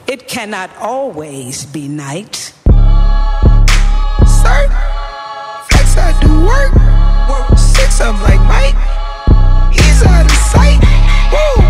It cannot always be night. Sir, flex I do work. 6 I'm like Mike. He's out of sight. Woo.